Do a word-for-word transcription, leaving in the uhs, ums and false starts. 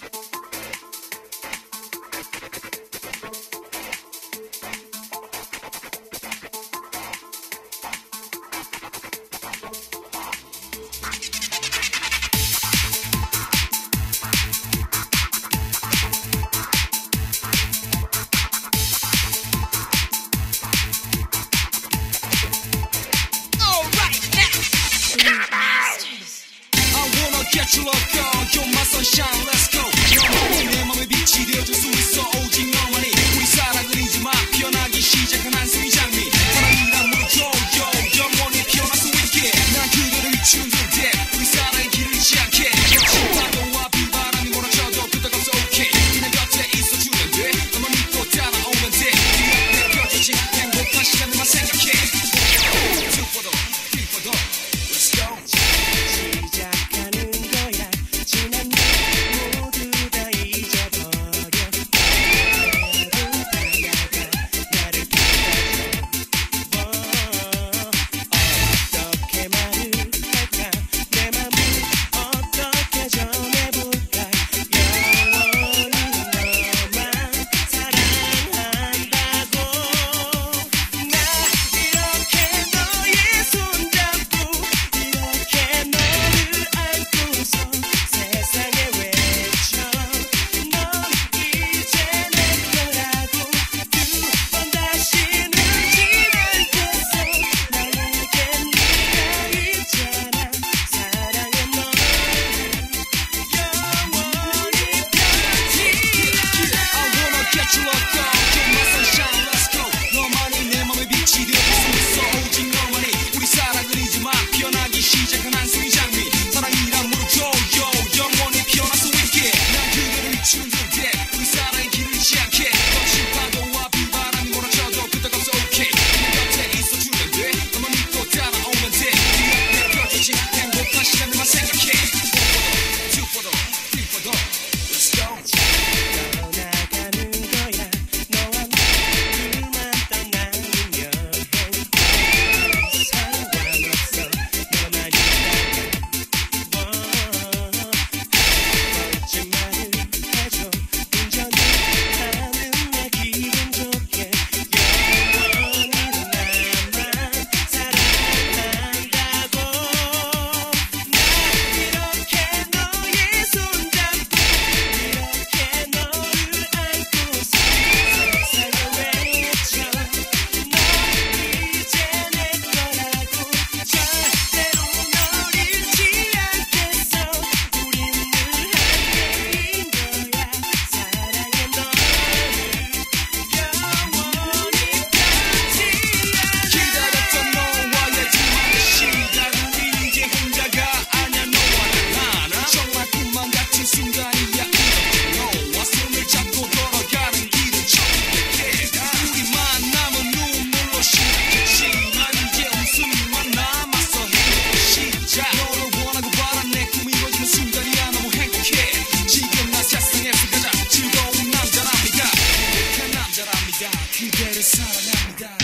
Get you up, girl. You're my sunshine. Let's go. 너만이 내 맘에 빛이 되어줄 수 있어. 오직 너만이. 우리 사랑을 잊지 마. 변하기 시작한 한숨이 장미. 사랑이란 물을 줘. 영원히 피어날 수 있게. 난 그대를 비추는 데 우리 사랑의 길을 잃지 않게. 파도와 비바람이 몰아쳐도 끄떡없어 okay. 내 곁에 있어주면 돼. 너만 믿고 따라오면 돼. 네 앞에 펼쳐진 행복한 시간들만 생각해. Two for the, three for the. Let's go. 시작한 한숨이 장미 사랑이란 물을 줘 영원히 피어날 수 있게 난 그대를 비추는 데 우리 사랑의 길을 잃지 않게 거친 파도와 비바람이 몰아쳐도 끄떡없어 okay. 내 곁에 있어주면 돼 너만 믿고 따라오면 돼 네 앞에 펼쳐진 행복한 시간들만 생각해 Two for the, three for the, let's go. 순간이야 너와 손을 잡고 걸어가는 길은 처음이야 우리 만남은 눈물로 시작했지만 이제 웃음만 남았어 행복의 시작 너를 원하고 바란 내 꿈이 이루어지는 순간이야 너무 행복해 지금 난 세상에서 가장 즐거운 남자랍니다 행복한 남자랍니다 그대를 사랑합니다